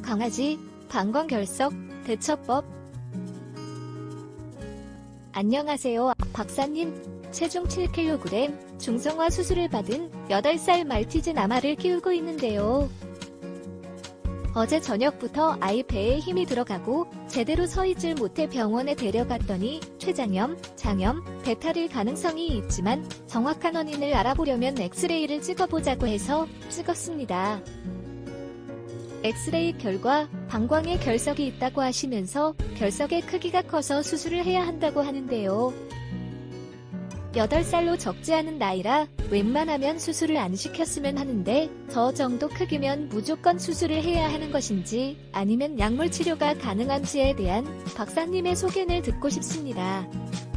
강아지 방광결석 대처법. 안녕하세요, 박사님. 체중 7kg, 중성화 수술을 받은 8살 말티즈 나마를 키우고 있는데요. 어제 저녁부터 아이 배에 힘이 들어가고 제대로 서 있질 못해 병원에 데려갔더니 췌장염, 장염, 배탈일 가능성이 있지만 정확한 원인을 알아보려면 엑스레이를 찍어보자고 해서 찍었습니다. 엑스레이 결과 방광에 결석이 있다고 하시면서 결석의 크기가 커서 수술을 해야 한다고 하는데요. 8살로 적지 않은 나이라 웬만하면 수술을 안 시켰으면 하는데 저 정도 크기면 무조건 수술을 해야 하는 것인지 아니면 약물 치료가 가능한지에 대한 박사님의 소견을 듣고 싶습니다.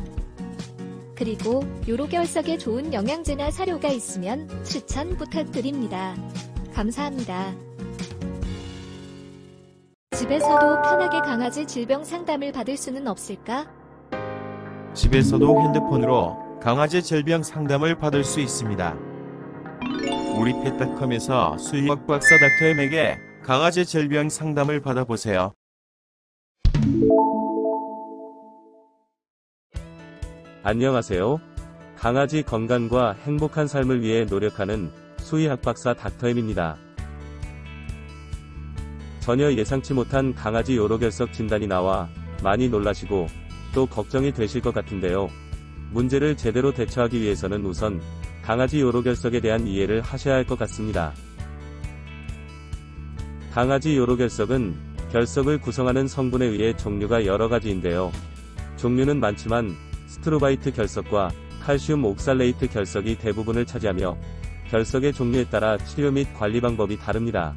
그리고 요로결석에 좋은 영양제나 사료가 있으면 추천 부탁드립니다. 감사합니다. 집에서도 편하게 강아지 질병 상담을 받을 수는 없을까? 집에서도 핸드폰으로 강아지 질병 상담을 받을 수 있습니다. 우리 펫닷컴에서 수의학 박사 닥터엠에게 강아지 질병 상담을 받아보세요. 안녕하세요. 강아지 건강과 행복한 삶을 위해 노력하는 수의학 박사 닥터엠입니다. 전혀 예상치 못한 강아지 요로결석 진단이 나와 많이 놀라시고 또 걱정이 되실 것 같은데요. 문제를 제대로 대처하기 위해서는 우선 강아지 요로결석에 대한 이해를 하셔야 할 것 같습니다. 강아지 요로결석은 결석을 구성하는 성분에 의해 종류가 여러 가지인데요. 종류는 많지만 스트로바이트 결석과 칼슘 옥살레이트 결석이 대부분을 차지하며 결석의 종류에 따라 치료 및 관리 방법이 다릅니다.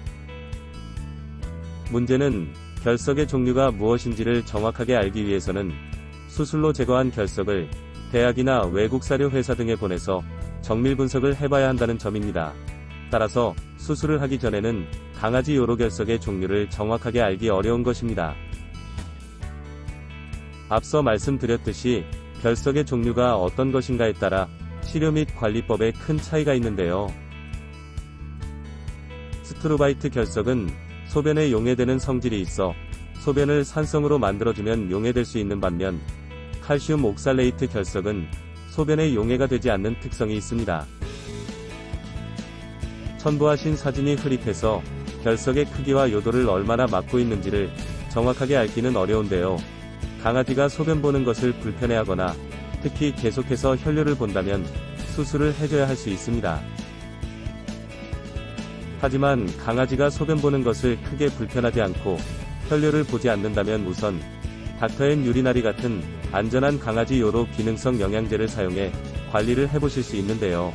문제는 결석의 종류가 무엇인지를 정확하게 알기 위해서는 수술로 제거한 결석을 대학이나 외국 사료 회사 등에 보내서 정밀 분석을 해봐야 한다는 점입니다. 따라서 수술을 하기 전에는 강아지 요로결석의 종류를 정확하게 알기 어려운 것입니다. 앞서 말씀드렸듯이 결석의 종류가 어떤 것인가에 따라 치료 및 관리법에 큰 차이가 있는데요. 스트로바이트 결석은 소변에 용해되는 성질이 있어 소변을 산성으로 만들어주면 용해될 수 있는 반면 칼슘 옥살레이트 결석은 소변에 용해가 되지 않는 특성이 있습니다. 첨부하신 사진이 흐릿해서 결석의 크기와 요도를 얼마나 맡고 있는지를 정확하게 알기는 어려운데요. 강아지가 소변 보는 것을 불편해하거나 특히 계속해서 혈뇨를 본다면 수술을 해줘야 할 수 있습니다. 하지만 강아지가 소변 보는 것을 크게 불편하지 않고 혈뇨를 보지 않는다면 우선 닥터엠 유리나리 같은 안전한 강아지 요로 기능성 영양제를 사용해 관리를 해보실 수 있는데요.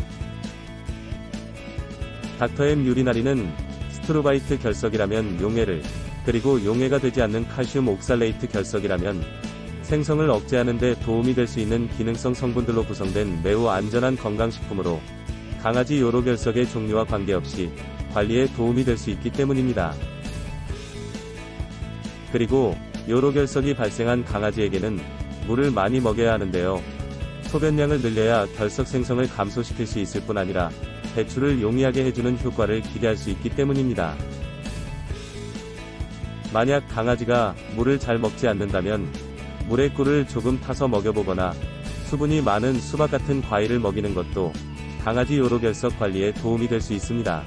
닥터엠 유리나리는 스트로바이트 결석이라면 용해를, 그리고 용해가 되지 않는 칼슘 옥살레이트 결석이라면 생성을 억제하는 데 도움이 될 수 있는 기능성 성분들로 구성된 매우 안전한 건강식품으로 강아지 요로결석의 종류와 관계없이 관리에 도움이 될 수 있기 때문입니다. 그리고 요로결석이 발생한 강아지에게는 물을 많이 먹여야 하는데요. 소변량을 늘려야 결석 생성을 감소시킬 수 있을 뿐 아니라 배출을 용이하게 해주는 효과를 기대할 수 있기 때문입니다. 만약 강아지가 물을 잘 먹지 않는다면 물에 꿀을 조금 타서 먹여보거나 수분이 많은 수박 같은 과일을 먹이는 것도 강아지 요로결석 관리에 도움이 될 수 있습니다.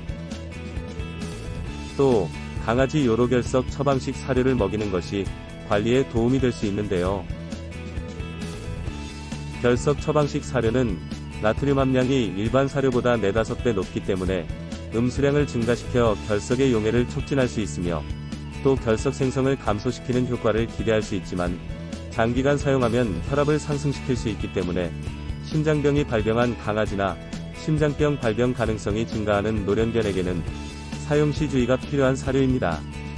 또 강아지 요로결석 처방식 사료를 먹이는 것이 관리에 도움이 될 수 있는데요. 결석 처방식 사료는 나트륨 함량이 일반 사료보다 4~5배 높기 때문에 음수량을 증가시켜 결석의 용해를 촉진할 수 있으며 또 결석 생성을 감소시키는 효과를 기대할 수 있지만 장기간 사용하면 혈압을 상승시킬 수 있기 때문에 심장병이 발병한 강아지나 심장병 발병 가능성이 증가하는 노령견에게는 사용 시 주의가 필요한 사료입니다.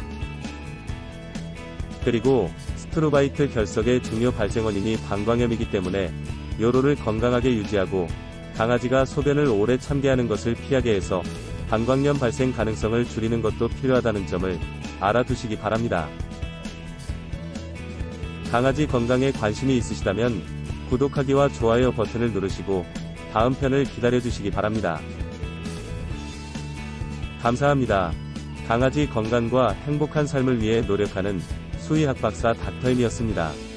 그리고 스트로바이트 결석의 중요 발생 원인이 방광염이기 때문에 요로를 건강하게 유지하고 강아지가 소변을 오래 참게 하는 것을 피하게 해서 방광염 발생 가능성을 줄이는 것도 필요하다는 점을 알아두시기 바랍니다. 강아지 건강에 관심이 있으시다면 구독하기와 좋아요 버튼을 누르시고 다음 편을 기다려주시기 바랍니다. 감사합니다. 강아지 건강과 행복한 삶을 위해 노력하는 수의학 박사 닥터임이었습니다.